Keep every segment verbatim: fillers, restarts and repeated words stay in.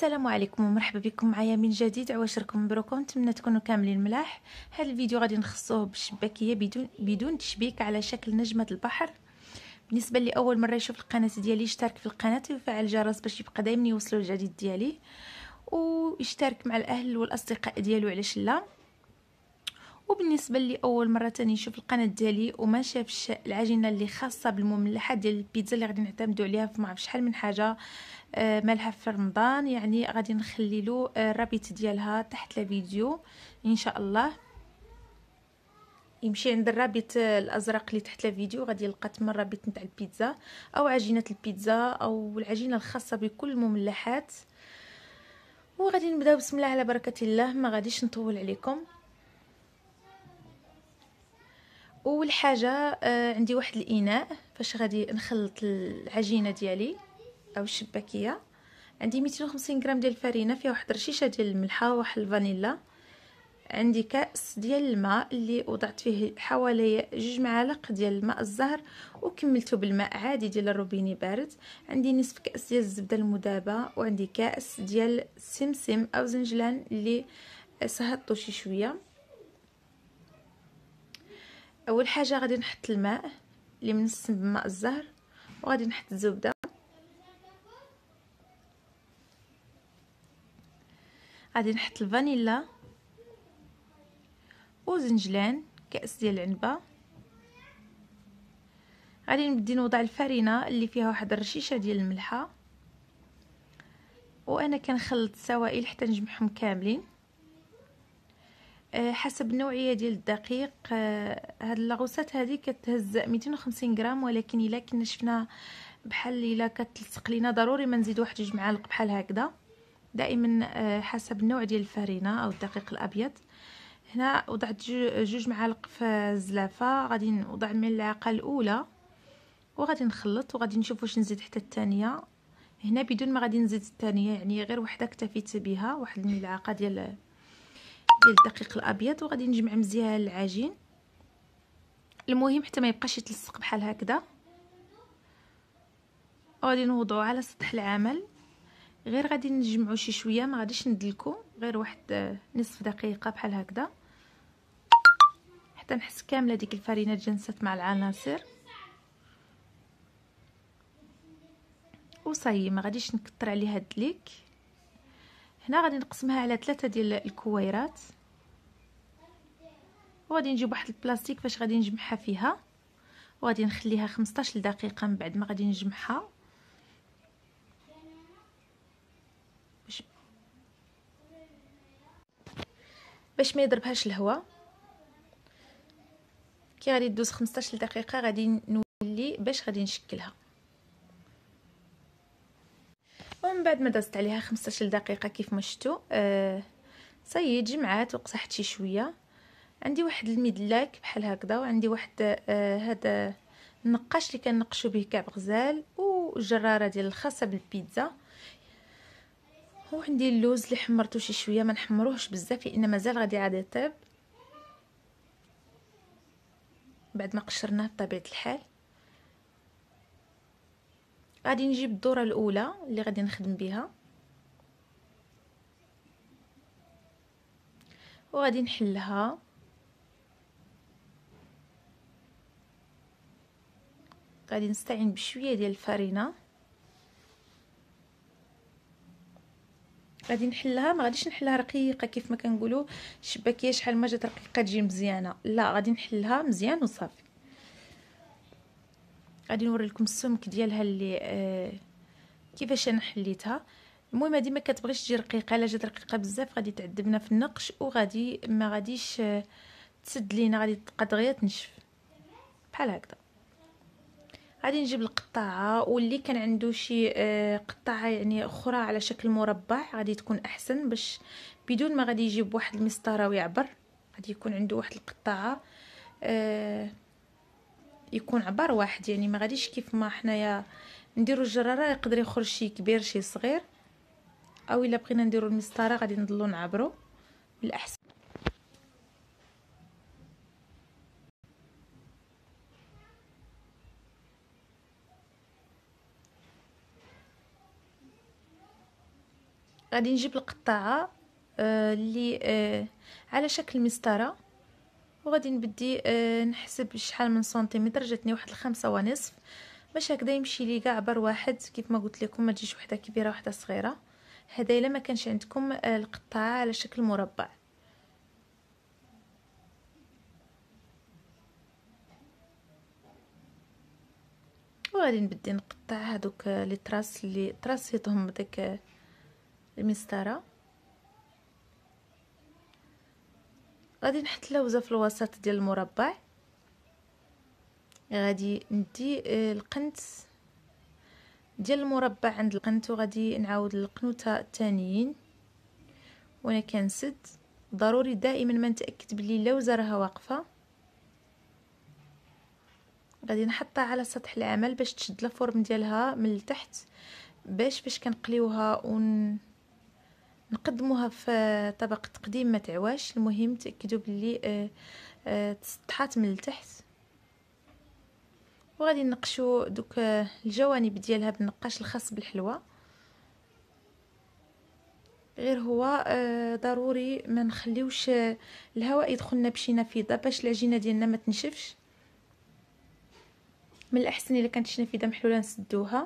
السلام عليكم ومرحبا بكم معايا من جديد. عواشركم مبروك، نتمنى تكونوا كاملين ملاح. هذا الفيديو غادي نخصوه بالشباكيه بدون بدون تشبيك على شكل نجمه البحر. بالنسبه اللي اول مره يشوف القناه ديالي يشترك في القناه ويفعل الجرس باش يبقى دائما يوصلوا الجديد ديالي، ويشترك مع الاهل والاصدقاء ديالو علاش لا. وبالنسبه اللي اول مره تاني يشوف القناه ديالي وما شافش العجينه اللي خاصه بالمملحات ديال البيتزا اللي غادي نعتمدوا عليها في ما عرف شحال من حاجه آه مالها في رمضان، يعني غادي نخلي له آه الرابط ديالها تحت الفيديو ان شاء الله. يمشي عند الرابط الازرق اللي تحت الفيديو غادي يلقى تما الرابط نتاع البيتزا او عجينه البيتزا او العجينه الخاصه بكل المملحات. وغادي نبداو بسم الله على بركه الله، ما غاديش نطول عليكم. اول حاجه آه عندي واحد الاناء فاش غادي نخلط العجينه ديالي او الشباكيه. عندي مئتين وخمسين غرام ديال الفرينه، فيها واحد رشيشه ديال الملحه وواحد الفانيلا. عندي كاس ديال الماء اللي وضعت فيه حوالي جوج معالق ديال الماء الزهر وكملته بالماء عادي ديال الروبيني بارد. عندي نصف كاس ديال الزبده المذابه، وعندي كاس ديال السمسم او زنجلان اللي سهطته شي شويه. اول حاجه غادي نحط الماء اللي منسم بماء الزهر، وغادي نحط الزبده، غادي نحط الفانيلا وزنجلان كاس ديال العنبه. غادي نبدي نوضع الفرينه اللي فيها واحد الرشيشه ديال الملحه، وانا كنخلط السوائل حتى نجمعهم كاملين أه حسب النوعيه ديال الدقيق. أه هاد اللاغوسات هذه كتهز مئتين وخمسين غرام، ولكن الا كنا شفنا بحال الا كتلصق لينا ضروري ما نزيد واحد جوج معالق بحال هكذا. دائما أه حسب النوع ديال الفرينه او الدقيق الابيض. هنا وضعت جوج معالق في الزلافه، غادي نوضع الملعقه الاولى وغادي نخلط، وغادي نشوف واش نزيد حتى الثانيه. هنا بدون ما غادي نزيد الثانيه، يعني غير وحده اكتفيت بها، واحد الملعقه ديال ديال الدقيق الابيض، وغادي نجمع مزيان العجين. المهم حتى ما يبقاش يتلصق بحال هكذا. وغادي نوضعوا على سطح العمل، غير غادي نجمعوا شي شويه، ما غاديش ندلكو، غير واحد نصف دقيقه بحال هكذا حتى نحس كامله ديك الفرينه تجانست مع العناصر. وصاي ما غاديش نكتر عليها الدليك. هنا غادي نقسمها على ثلاثه ديال الكويرات، وغادي نجيب واحد البلاستيك فاش غادي نجمعها فيها، وغادي نخليها خمسطاش دقيقه من بعد ما غادي نجمعها باش باش ما يضربهاش الهواء. كي غادي تدوز خمسطاش دقيقه غادي نولي باش غادي نشكلها. ومن بعد ما دازت عليها خمسطاش دقيقه كيف ما شفتوا آه صاي جمعات وقصحت شي شويه. عندي واحد المدلاك بحال هكذا، وعندي واحد آه هذا النقاش اللي كنقشوا به كعب غزال، وجراره ديال الخاصه بالبيتزا. وعندي اللوز اللي حمرته شي شويه، ما نحمروهش بزاف لان مازال غادي عاد يطيب بعد ما قشرناه بطبيعه الحال. غادي نجيب الذره الاولى اللي غادي نخدم بها، وغادي نحلها. غادي نستعين بشويه ديال الفرينه، غادي نحلها. ما غاديش نحلها رقيقه كيف ما كنقولوا الشباكيه شحال ما جات رقيقه تجي مزيانه، لا غادي نحلها مزيان وصافي. غادي نوري لكم السمك ديالها اللي آه كيفاش انا حليتها. المهم هذه ما كتبغيش تجي رقيقه، الا جات رقيقه بزاف غادي تعذبنا في النقش، وغادي ما غاديش آه تسد لينا، غادي تبقى دغيا تنشف بحال هكذا. غادي نجيب القطاعه، واللي كان عنده شي آه قطاعه يعني اخرى على شكل مربع غادي تكون احسن، باش بدون ما غادي يجيب واحد المسطره ويعبر، غادي يكون عنده واحد القطاعه آه يكون عبار واحد، يعني ما غاديش كيف ما حنايا نديرو الجراره يقدر يخرج شي كبير شي صغير، او الا بغينا نديرو المسطره غادي نضلو نعبرو بالاحسن. غادي نجيب القطاعه آه اللي آه على شكل مسطره، وغادي نبدي آه نحسب شحال من سنتيمتر. جاتني واحد الخمسة ونصف، باش هكذا يمشي لي كاع بر واحد كيف ما قلت لكم، ما تجيش وحده كبيره وحده صغيره. هذا الا ما كانش عندكم آه القطاعه على شكل مربع. وغادي نبدي نقطع هذوك لي تراس اللي تراسيتهم بديك المسطره. غادي نحط لوزه في الوسط ديال المربع. غادي ندي القنت ديال المربع عند القنت، وغادي نعاود القنوته الثانيين وانا كنسد. ضروري دائما ما نتاكد بلي اللوزه راها واقفه. غادي نحطها على سطح العمل باش تشد الفرم ديالها من التحت، باش باش كنقليوها ون نقدموها في طبق تقديم ما تعواش. المهم تاكدوا بلي آه آه تسطحات من التحت. وغادي نقشوا دوك الجوانب ديالها بالنقاش الخاص بالحلوى. غير هو آه ضروري ما نخليوش الهواء يدخلنا بشي نافذه باش العجينه ديالنا ما تنشفش. من الاحسن الا كانت شي نافذه محلوله نسدوها،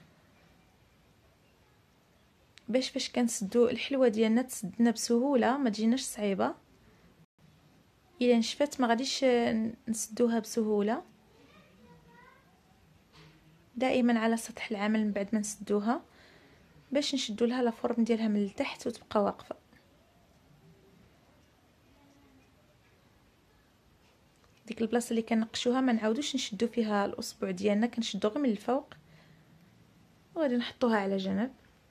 باش فاش كنسدو الحلوه ديالنا تسدنا بسهوله، ما تجيناش صعيبه. الا نشفت ما غاديش نسدوها بسهوله. دائما على سطح العمل من بعد ما نسدوها باش نشدو لها الفرم ديالها من التحت وتبقى واقفه. ديك البلاصه اللي كنقشوها ما نعاودوش نشدو فيها الاصبع ديالنا، كنشدو غير من الفوق. وغادي نحطوها على جنب.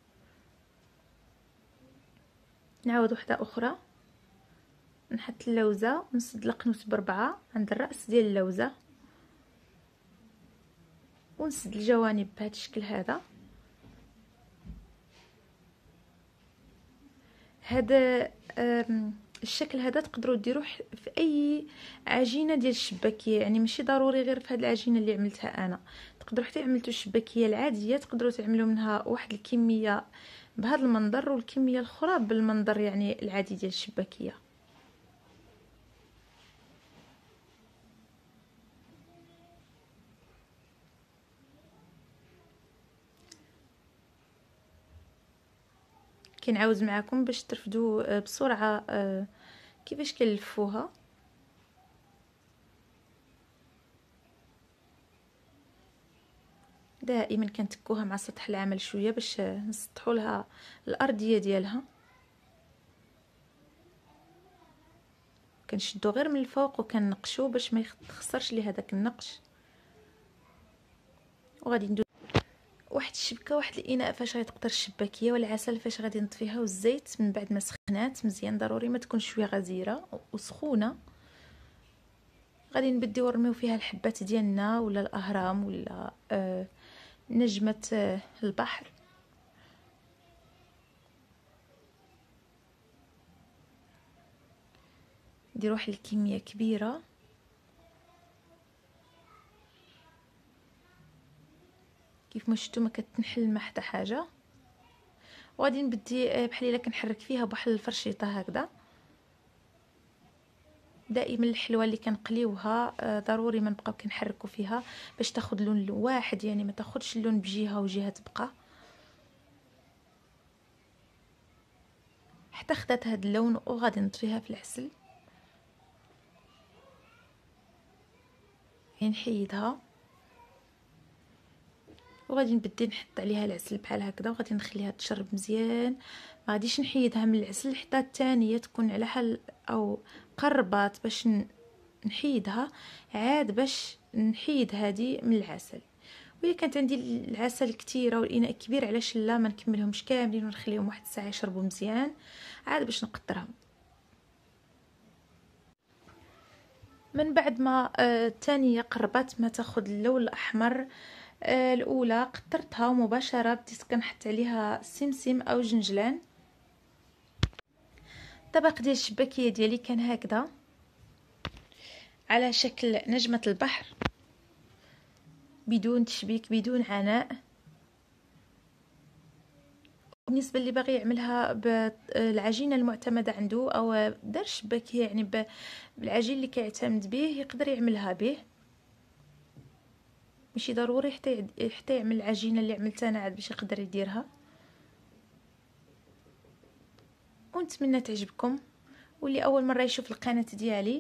نعاود وحده اخرى، نحط اللوزه ونسد القنوت بربعه عند الراس ديال اللوزه، ونسد الجوانب بهذا الشكل هذا. هذا الشكل هذا تقدروا ديروه في اي عجينه ديال الشباكيه، يعني ماشي ضروري غير في هذه العجينه اللي عملتها انا. تقدروا حتى عملتوا الشباكيه العاديه تقدروا تعملوا منها واحد الكميه بهذا المنظر والكميه الاخرى بالمنظر يعني العادي ديال الشباكيه. كنعاود معكم باش ترفدوا بسرعه كيفاش كنلفوها. دائما كنتكوها مع سطح العمل شويه باش نسطحوا لها الارضيه ديالها. كنشدو غير من الفوق وكنقشو باش ما يخسرش لي هذاك النقش. وغادي ندير واحد الشبكه، واحد الاناء فاش غتقدر الشباكيه، والعسل فاش غادي نطفيها، والزيت من بعد ما سخنات مزيان. ضروري ما تكون شويه غزيره وسخونه. غادي نبديو نرميو فيها الحبات ديالنا ولا الاهرام ولا آه نجمه آه البحر. ندير واحد الكميه كبيره. كيف ما شفتوا ما كتنحل ما حتى حاجه. وغادي نبدي بحال الا كنحرك فيها بواحد الفرشيطه هكذا. دائما الحلوه اللي كنقليوها ضروري ما نبقاو كنحركوا فيها باش تاخذ لون واحد، يعني ما تاخذش اللون بجهه وجهه تبقى. حتى خدات هذا اللون وغادي نطفيها في العسل. نحيدها وغادي نبدي نحط عليها العسل بحال هكذا، وغادي نخليها تشرب مزيان. ما غاديش نحيدها من العسل حتى الثانيه تكون على حال او قربات باش نحيدها عاد باش نحيد هذه من العسل. وإلا كانت عندي العسل كثيره والاناء كبير علاش لا ما نكملهمش كاملين ونخليهم واحد الساعه يشربوا مزيان عاد باش نقطرهم. من بعد ما الثانيه قربت ما تاخذ اللون الاحمر، الاولى قطرتها مباشره بديت كنحط عليها سمسم او جنجلان. الطبق ديال الشباكيه ديالي كان هكذا على شكل نجمه البحر، بدون تشبيك بدون عناء. وبالنسبه اللي باغي يعملها بالعجينه المعتمده عنده او دار شباك يعني بالعجين اللي كيعتمد به يقدر يعملها به، ماشي ضروري حتى حتى يعمل العجينه اللي عملتها انا عاد باش يقدر يديرها. ونتمنى تعجبكم، واللي اول مره يشوف القناه ديالي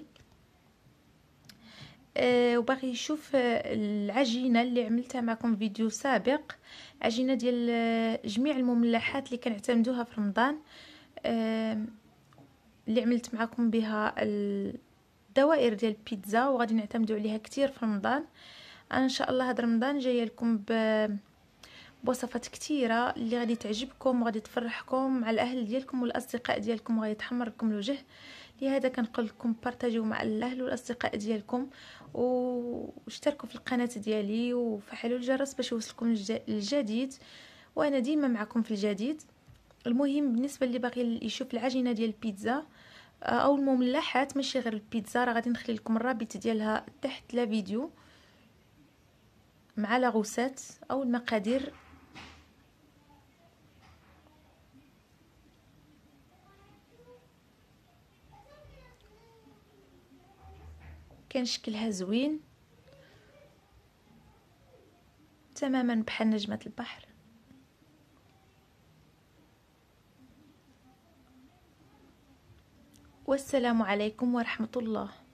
أه وباغي يشوف العجينه اللي عملتها معكم فيديو سابق، عجينه ديال جميع المملحات اللي كنعتمدوها في رمضان، أه اللي عملت معكم بها الدوائر ديال البيتزا وغادي نعتمدوا عليها كتير في رمضان. انا ان شاء الله هذا رمضان جايه لكم بوصفات كثيره اللي غادي تعجبكم وغادي تفرحكم مع الاهل ديالكم والاصدقاء ديالكم وغادي تحمر لكم الوجه. لهذا كنقول لكم بارطاجيو مع الاهل والاصدقاء ديالكم واشتركوا في القناه ديالي وفعلوا الجرس باش يوصلكم الجديد، وانا ديما معكم في الجديد. المهم بالنسبه اللي باغي يشوف العجينه ديال البيتزا او المملحات ماشي غير البيتزا، راه غادي نخلي لكم الرابط ديالها تحت لا فيديو مع لاغوسات او المقادير. كان شكلها زوين تماما بحال نجمة البحر. والسلام عليكم ورحمة الله.